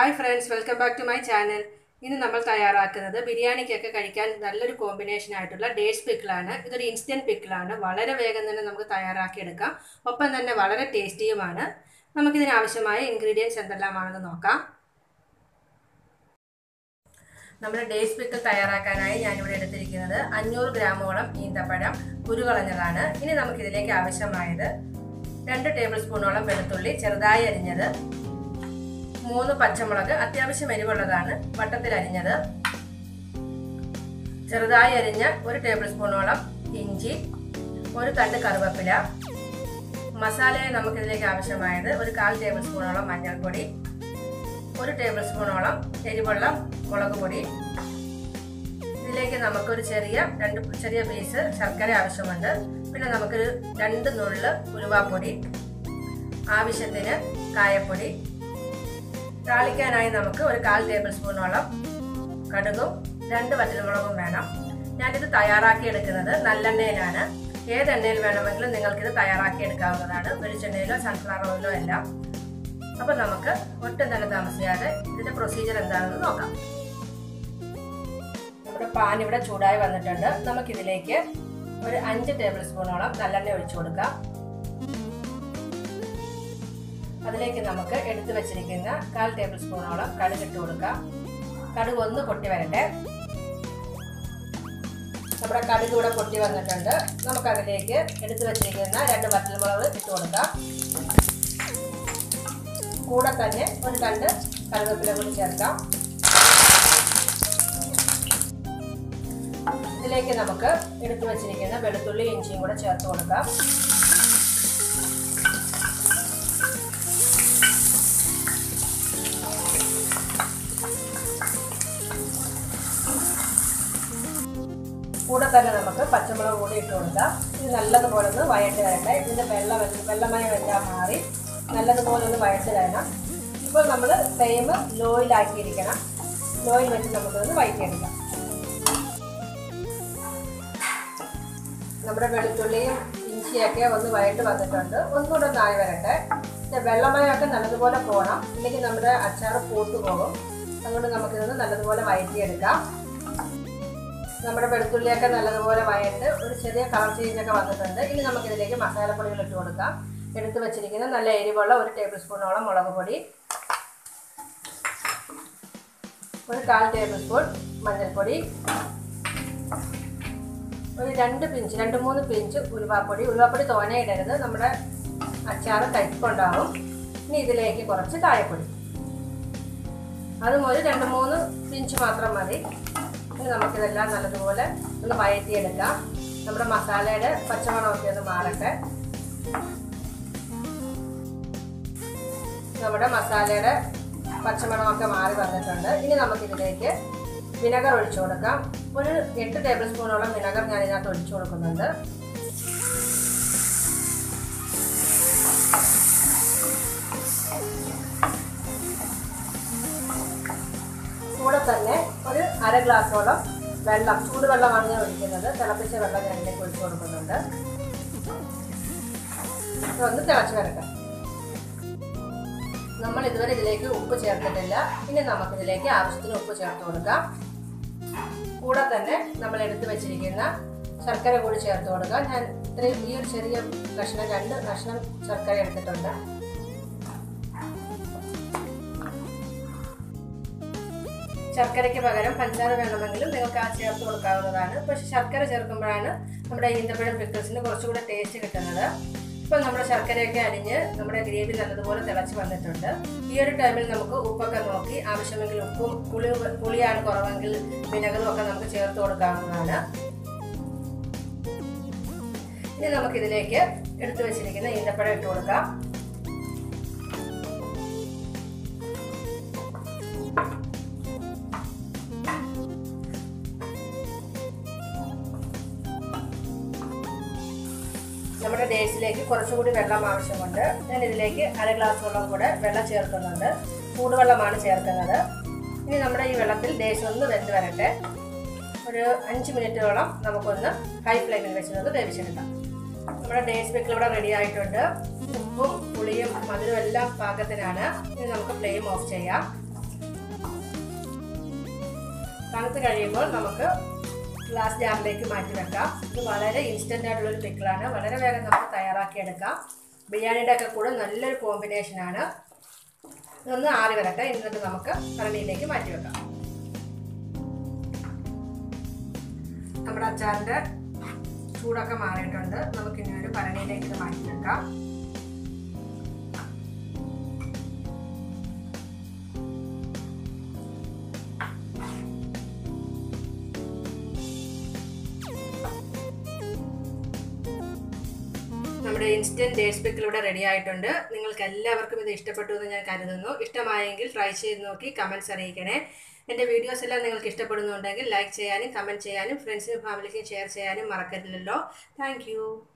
Hi friends, welcome back to my channel. ഇന്ന് നമ്മൾ തയ്യാറാക്കുന്നത് ബിരിയാണിക്കൊക്കെ കഴിക്കാൻ നല്ലൊരു കോമ്പിനേഷൻ ആയിട്ടുള്ള ഡേറ്റ്സ് പിക്കിളാണ്. ഇതൊരു ഇൻസ്റ്റന്റ് പിക്കിളാണ്. വളരെ വേഗം തന്നെ നമുക്ക് തയ്യാറാക്കി എടുക്കാം. ഒപ്പം തന്നെ വളരെ ടേസ്റ്റിയുമാണ്. നമുക്കിതിന് ആവശ്യമായ ഇൻഗ്രീഡിയൻസ് എന്തെല്ലാമാണെന്ന് നോക്കാം. നമ്മുടെ ഡേറ്റ്സ് പിക്കിൾ തയ്യാറാക്കാനായി ഞാനിവിടെ എടുത്തിരിക്കുന്നത് 500 ഗ്രാമോളം ഈന്തപ്പഴം കുരുകളഞ്ഞതാണ്. ഇനി നമുക്കിതിലേക്ക് ആവശ്യമായത് 2 ടേബിൾ സ്പൂണോളം വെളുത്തുള്ളി ചെറുതായി അരിഞ്ഞത്, 3 പച്ചമുളക് അത്യാവശ്യം എരിവുള്ളതാണ് വട്ടത്തിൽ അരിഞ്ഞത്, ചെറുതായി അരിഞ്ഞ 1 ടേബിൾ സ്പൂണോളം ഇഞ്ചി, 1 തണ്ട് കറുവേപ്പില. മസാലയെ നമുക്കിതിലേക്ക് ആവശ്യമായത് 1/4 ടേബിൾ സ്പൂണോളം മഞ്ഞൾപ്പൊടി, 1 ടേബിൾ സ്പൂണോളം എരിവുള്ള മുളക് പൊടി. ഇതിലേക്ക് നമുക്കൊരു ചെറിയ പീസ് ശർക്കര ആവശ്യമുണ്ട്. പിന്നെ നമുക്കൊരു 2 നുള്ള് ഉലുവാപ്പൊടി, ആവശ്യത്തിന് കായപ്പൊടി. താളിക്കാനായി നമുക്ക് 1/4 ടേബിൾ സ്പൂണോളം കടുകും 2 വറ്റൽമുളകും വേണം. ഞാനിത് തയ്യാറാക്കി എടുക്കുന്നത് നല്ലെണ്ണയിലാണ്. ഏത് എണ്ണയിൽ വേണമെങ്കിലും നിങ്ങൾക്കിത് തയ്യാറാക്കി എടുക്കാവുന്നതാണ്, വെളിച്ചെണ്ണയിലോ സൺഫ്ലവർ ഓയിലോ എല്ലാം. അപ്പോൾ നമുക്ക് ഒട്ടും തന്നെ താമസിയാതെ ഇതിന്റെ പ്രൊസീജിയർ എന്താണെന്ന് നോക്കാം. നമ്മുടെ പാൻ ഇവിടെ ചൂടായി വന്നിട്ടുണ്ട്. നമുക്കിതിലേക്ക് ഒരു 5 ടേബിൾ സ്പൂണോളം നല്ലെണ്ണ ഒഴിച്ചു കൊടുക്കാം. അതിലേക്ക് നമുക്ക് എടുത്തു വെച്ചിരിക്കുന്ന 1/4 ടേബിൾ സ്പൂണോളം കടുക് ഇട്ട് കൊടുക്കാം. കടുക് ഒന്ന് പൊട്ടി വരട്ടെ. നമ്മുടെ കടുക് ഇവിടെ പൊട്ടി വന്നിട്ടുണ്ട്. നമുക്കതിലേക്ക് എടുത്തു വെച്ചിരിക്കുന്ന 2 വറ്റൽമുളക് ഇട്ട് കൊടുക്കാം. കൂടെ തന്നെ ഒരു തണ്ട് കറുവേപ്പില കൂടി ചേർക്കാം. ഇതിലേക്ക് നമുക്ക് എടുത്തു വെച്ചിരിക്കുന്ന വെളുത്തുള്ളി ഇഞ്ചിയും കൂടെ ചേർത്ത് കൊടുക്കാം. കൂടെ തന്നെ നമുക്ക് പച്ചമുളക് കൂടി ഇട്ട് കൊടുക്കാം. ഇത് നല്ലതുപോലെ ഒന്ന് വഴറ്റി വരട്ടെ. ഇതിൻ്റെ വെള്ളമയം എല്ലാം മാറി നല്ലതുപോലെ ഒന്ന് വഴറ്റി വരണം. ഇപ്പോൾ നമ്മൾ ഫ്ലെയിം ലോയിലാക്കിയിരിക്കണം. ലോയിൽ വെച്ച് നമുക്കൊന്ന് വഴറ്റിയെടുക്കാം. നമ്മുടെ വെളുത്തുള്ളിയും ഇഞ്ചിയൊക്കെ ഒന്ന് വഴറ്റി വന്നിട്ടുണ്ട്. ഒന്നുകൂടെ ഒന്ന് ആയി വരട്ടെ. വെള്ളമയമൊക്കെ നല്ലതുപോലെ പോകണം, ഇല്ലെങ്കിൽ നമ്മുടെ അച്ചാർ പൂത്തു പോകും. അതുകൊണ്ട് നമുക്കിതൊന്ന് നല്ലതുപോലെ വഴറ്റിയെടുക്കാം. നമ്മുടെ വെളുത്തുള്ളിയൊക്കെ നല്ലതുപോലെ വഴണ്ട് ഒരു ചെറിയ കളർ ചേഞ്ചൊക്കെ വന്നിട്ടുണ്ട്. ഇനി നമുക്കിതിലേക്ക് മസാലപ്പൊടികൾ ഇട്ട് കൊടുക്കാം. എടുത്തു വെച്ചിരിക്കുന്ന നല്ല എരിവുള്ള 1 ടേബിൾ സ്പൂണോളം മുളക് പൊടി, 1/4 ടേബിൾ സ്പൂൺ മഞ്ഞൾപ്പൊടി, ഒരു 2-3 പിഞ്ച് ഉലുവാപ്പൊടി. ഉലുവാപ്പൊടി തോനെ ഇടരുത്, നമ്മുടെ അച്ചാർ കയ്പുണ്ടാവും. ഇനി ഇതിലേക്ക് കുറച്ച് കായപ്പൊടി, അതും ഒരു 2-3 പിഞ്ച് മാത്രം മതി. ഇനി നമുക്കിതെല്ലാം നല്ലതുപോലെ ഒന്ന് വഴറ്റിയെടുക്കാം. നമ്മുടെ മസാലയുടെ പച്ചമണമൊക്കെ ഒന്ന് മാറട്ടെ. നമ്മുടെ മസാലയുടെ പച്ചമണമൊക്കെ മാറി വന്നിട്ടുണ്ട്. ഇനി നമുക്കിതിലേക്ക് വിനെഗർ ഒഴിച്ചു കൊടുക്കാം. ഒരു 8 ടേബിൾ സ്പൂണോളം വിനെഗർ ഞാൻ ഇതിനകത്ത് ഒഴിച്ചു കൊടുക്കുന്നുണ്ട്. കൂടെ തന്നെ ഒരു 1/2 ഗ്ലാസോളം വെള്ളം, ചൂടുവെള്ളമാണ് ഞാൻ ഒഴിക്കുന്നത്. തിളപ്പിച്ച വെള്ളം ഞാൻ ഇതിലേക്ക് ഒഴിച്ചു കൊടുക്കുന്നുണ്ട്. ഇതൊന്ന് തിളച്ച് വരട്ടെ. നമ്മൾ ഇതുവരെ ഇതിലേക്ക് ഉപ്പ് ചേർത്തിട്ടില്ല. ഇനി നമുക്കിതിലേക്ക് ആവശ്യത്തിന് ഉപ്പ് ചേർത്ത് കൊടുക്കാം. കൂടെ തന്നെ നമ്മൾ എടുത്തു വെച്ചിരിക്കുന്ന ശർക്കര കൂടി ചേർത്ത് കൊടുക്കാം. ഞാൻ ഇത്രയും ഈ ഒരു ചെറിയ കഷ്ണം 2 കഷ്ണം ശർക്കര എടുത്തിട്ടുണ്ട്. ശർക്കരയ്ക്ക് പകരം പഞ്ചസാര വേണമെങ്കിലും നിങ്ങൾക്ക് ചേർത്ത് കൊടുക്കാവുന്നതാണ്. പക്ഷെ ശർക്കര ചേർക്കുമ്പോഴാണ് നമ്മുടെ ഈന്തപ്പഴം പിക്കിൾസിന് കുറച്ചുകൂടെ ടേസ്റ്റ് കിട്ടുന്നത്. ഇപ്പോൾ നമ്മുടെ ശർക്കരയൊക്കെ അരിഞ്ഞ് നമ്മുടെ ഗ്രേവി നല്ലതുപോലെ തിളച്ച് വന്നിട്ടുണ്ട്. ഈ ഒരു ടൈമിൽ നമുക്ക് ഉപ്പൊക്കെ നോക്കി ആവശ്യമെങ്കിൽ ഉപ്പും പുളിയാണ് കുറവെങ്കിൽ വിനെഗറും ഒക്കെ നമുക്ക് ചേർത്ത് കൊടുക്കാവുന്നതാണ്. ഇനി നമുക്കിതിലേക്ക് എടുത്തു വെച്ചിരിക്കുന്ന ഈന്തപ്പഴം ഇട്ട് കൊടുക്കാം. നമ്മുടെ ഡേറ്റ്സിലേക്ക് കുറച്ചുകൂടി വെള്ളം ആവശ്യമുണ്ട്. ഞാൻ ഇതിലേക്ക് 1/2 ഗ്ലാസോളം കൂടെ വെള്ളം ചേർക്കുന്നുണ്ട്. ചൂടുവെള്ളമാണ് ചേർക്കുന്നത്. ഇനി നമ്മുടെ ഈ വെള്ളത്തിൽ ഡേറ്റ്സ് ഒന്ന് വെന്ത് വരട്ടെ. ഒരു 5 മിനിറ്റോളം നമുക്കൊന്ന് ഹൈ ഫ്ലെയിമിൽ വെച്ച് വേവിച്ചെടുക്കാം. നമ്മുടെ ഡേറ്റ്സ് പിക്കിൾ ഇവിടെ റെഡി ആയിട്ടുണ്ട്. ഉപ്പും പുളിയും മധുരവും എല്ലാം പാകത്തിനാണ്. ഇനി നമുക്ക് ഫ്ലെയിം ഓഫ് ചെയ്യാം. തണുത്ത് കഴിയുമ്പോൾ നമുക്ക് ഗ്ലാസ് ജാറിലേക്ക് മാറ്റി വെക്കാം. ഇത് വളരെ ഇൻസ്റ്റൻ്റ് ആയിട്ടുള്ളൊരു പിക്കിളാണ്. വളരെ വേഗം നമുക്ക് തയ്യാറാക്കിയെടുക്കാം. ബിരിയാണിയുടെ ഒക്കെ കൂടെ നല്ലൊരു കോമ്പിനേഷനാണ്. ഇതൊന്ന് ആറി വരട്ടെ. എന്നിട്ട് നമുക്ക് ഭരണിയിലേക്ക് മാറ്റി വെക്കാം. നമ്മുടെ അച്ചാറിൻ്റെ ചൂടൊക്കെ മാറിയിട്ടുണ്ട്. നമുക്കിനി ഒരു ഭരണിയിലേക്ക് ഇത് മാറ്റി വെക്കാം. നമ്മുടെ ഇൻസ്റ്റൻറ്റ് ഡേറ്റ്സ് പിക്കിൾ ഇവിടെ റെഡി ആയിട്ടുണ്ട്. നിങ്ങൾക്ക് എല്ലാവർക്കും ഇത് ഇഷ്ടപ്പെട്ടു എന്ന് ഞാൻ കരുതുന്നു. ഇഷ്ടമായെങ്കിൽ ട്രൈ ചെയ്ത് നോക്കി കമൻറ്റ്സ് അറിയിക്കണേ. എൻ്റെ വീഡിയോസ് എല്ലാം നിങ്ങൾക്ക് ഇഷ്ടപ്പെടുന്നുണ്ടെങ്കിൽ ലൈക്ക് ചെയ്യാനും കമൻറ്റ് ചെയ്യാനും ഫ്രണ്ട്സിനും ഫാമിലിക്കും ഷെയർ ചെയ്യാനും മറക്കരുതല്ലോ. താങ്ക്